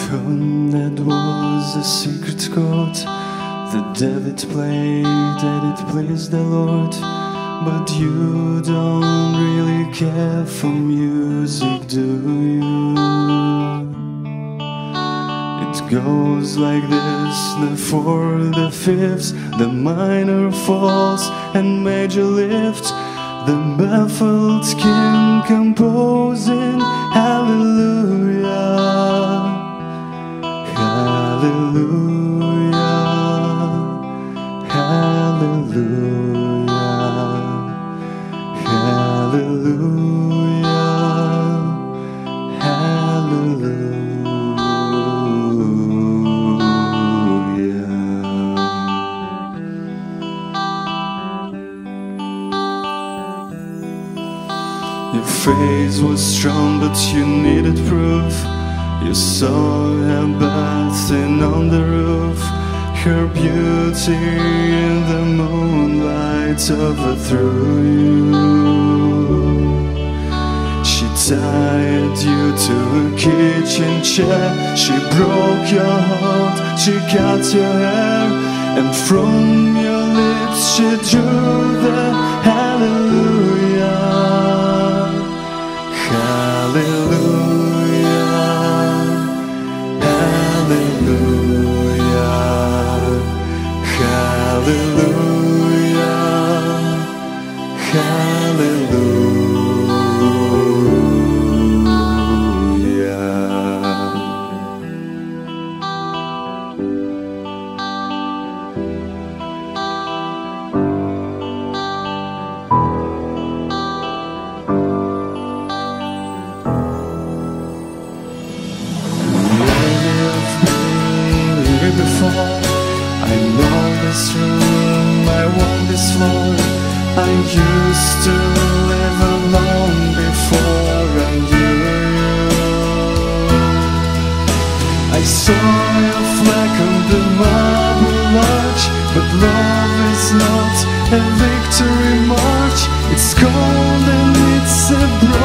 home that was a secret chord that David played, that it pleased the Lord. But you don't really care for music, do you? It goes like this: the fourth, the fifth, the minor falls and major lift, the baffled king composing hallelujah, hallelujah, hallelujah, hallelujah, hallelujah. Your faith was strong, but you needed proof. You saw her bathing on the roof, her beauty in the moonlight overthrew you. She tied you to a kitchen chair, she broke your heart, she cut your hair, and from your lips she drew the hallelujah, hallelujah, hallelujah, hallelujah, hallelujah. Before I know this room, I walk this floor. I used to live alone before I knew you. I saw your flag on the marble arch, but love is not a victory march. It's cold and it's a